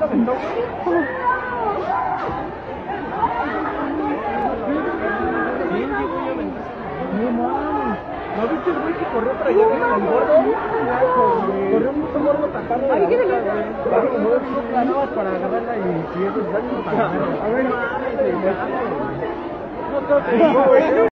lo aventó. No mames. ¿No viste el güey que corrió para allá con el gordo? Corrió un puto gordo tapando la boca, güey. Nada más para agarrarla y si eso es daño para... A ver, mames, no